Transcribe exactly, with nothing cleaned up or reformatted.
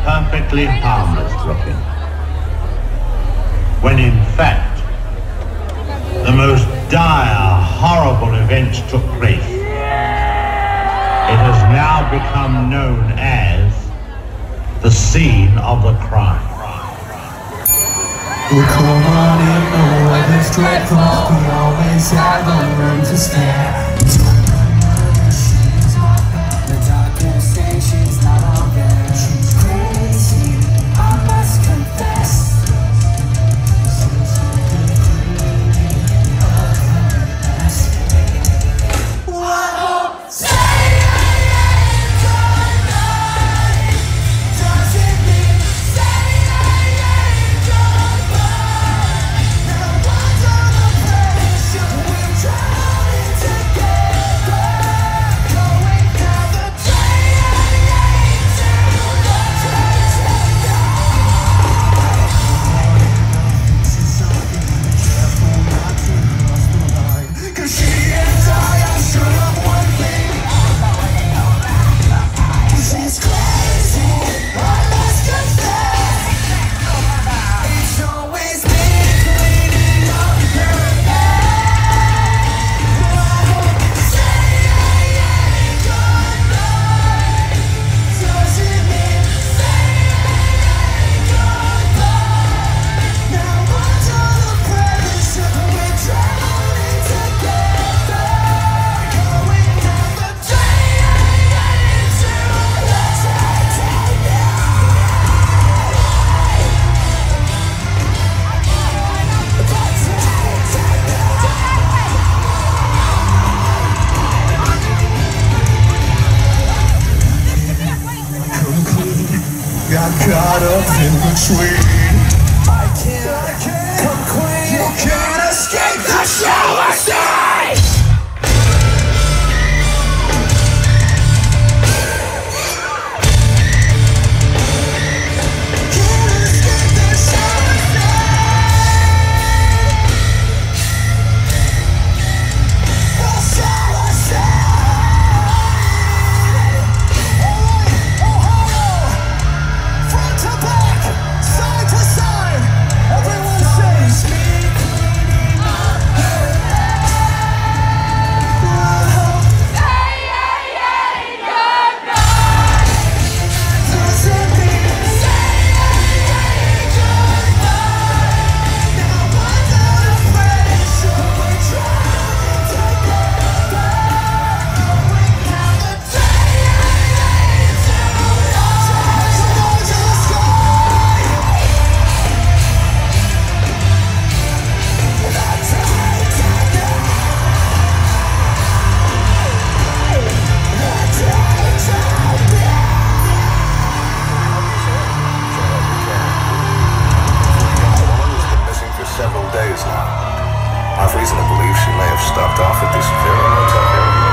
perfectly harmless looking, when in fact the most dire, horrible events took place. It has now become known as the scene of the crime. We'll come on in, the weather's dreadful. We always have a room to stare. The doctor says she's not all there. She's crazy, I must confess. Got caught up in between. I can't come clean. You can't escape the shower side. Can't escape the shower side. The shower side. Several days now. I've reason to believe she may have stopped off at this very motel here.